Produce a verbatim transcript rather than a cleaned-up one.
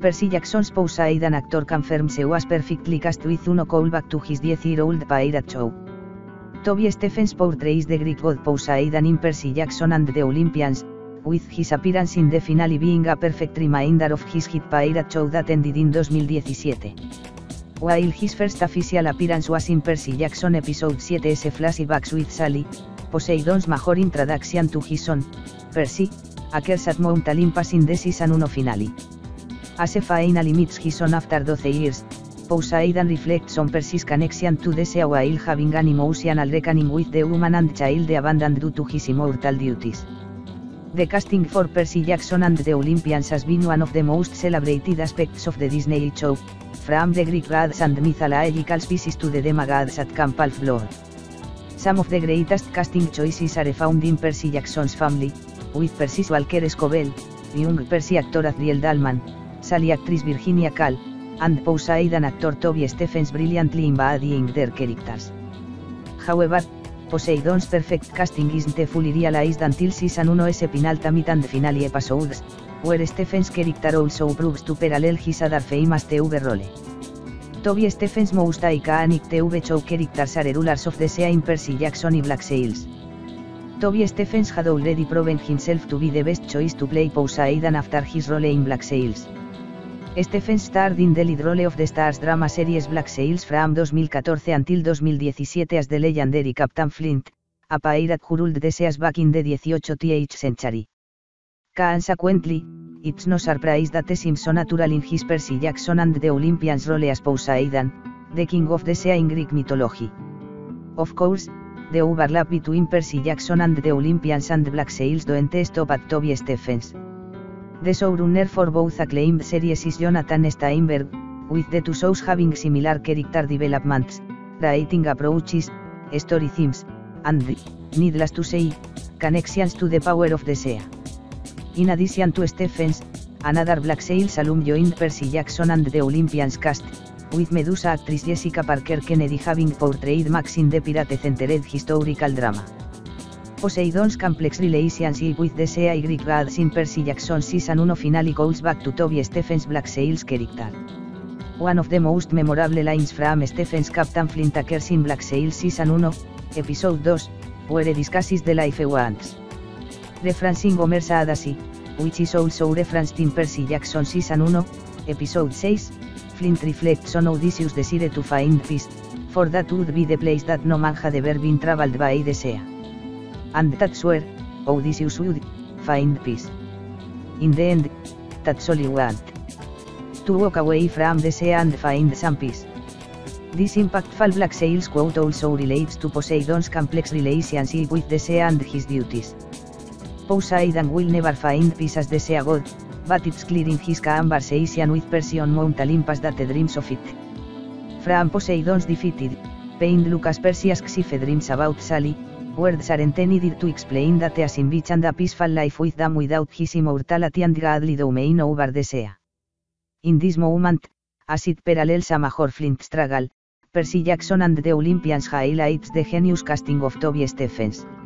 Percy Jackson's Poseidon actor confirms he was perfectly cast with one callback to his ten-year-old pirate show. Toby Stephens portrays the Greek god Poseidon in Percy Jackson and the Olympians, with his appearance in the finale being a perfect reminder of his hit pirate show that ended in twenty seventeen. While his first official appearance was in Percy Jackson episode seven's Flashbacks with Sally, Poseidon's major introduction to his son, Percy, occurs at Mount Olympus in the season one finale. As he finally meets his son after twelve years, Poseidon reflects on Percy's connection to the sea while having an emotional reckoning with the woman and child abandoned due to his immortal duties. The casting for Percy Jackson and the Olympians has been one of the most celebrated aspects of the Disney show, from the Greek gods and mythological species to the demigods at Camp Half-Blood. Some of the greatest casting choices are found in Percy Jackson's family, with Percy's Walker Scobell, young Percy actor Azriel Dalman, Sally actress Virginia Kull, and Poseidon actor Toby Stephens brilliantly embodying their characters. However, Poseidon's perfect casting isn't fully realized until season one's penultimate and finale episodes, where Stephens' character also proves to parallel his other famous T V role. Toby Stephens' most iconic T V show characters are rulers of the sea in Percy Jackson y Black Sails. Toby Stephens had already proven himself to be the best choice to play Poseidon after his role in Black Sails. Stephens starred in the lead role of the Stars drama series Black Sails from twenty fourteen until twenty seventeen as the legendary Captain Flint, a pirate who ruled the seas back in the eighteenth century. Consequently, it's no surprise that he seems so natural in his Percy Jackson and the Olympians role as Poseidon, the king of the sea in Greek mythology. Of course, the overlap between Percy Jackson and the Olympians and Black Sails don't stop at Toby Stephens. The showrunner for both acclaimed series is Jonathan Steinberg, with the two shows having similar character developments, writing approaches, story themes, and, needless to say, connections to the power of the sea. In addition to Stephens, another Black Sails alum joined Percy Jackson and the Olympians cast, with Medusa actress Jessica Parker Kennedy having portrayed Max in the pirate-centered historical drama. Poseidon's complex relationship with the sea Greek gods in Percy Jackson season one finale calls back to Toby Stephens' Black Sails character. One of the most memorable lines from Stephens' Captain Flint occurs in Black Sails season one, episode two, where he discusses the life once. Referencing Homer's Odyssey, which is also referenced in Percy Jackson season one, episode six, Flint reflects on Odysseus' desire to find peace, for that would be the place that no man had ever been traveled by the sea. And that's where, Odysseus would, find peace. In the end, that's all he want. To walk away from the sea and find some peace. This impactful Black Sails quote also relates to Poseidon's complex relationship with the sea and his duties. Poseidon will never find peace as the sea god, but it's clear in his conversation with Percy on Mount Olympus that he dreams of it. From Poseidon's defeated, pained look as Percy asks if he dreams about Sally, words aren't needed to explain that he has envisioned a peaceful life with them without his immortality and godly domain over the sea. In this moment, as it parallels a major Flint struggle, Percy Jackson and the Olympians highlights the genius casting of Toby Stephens.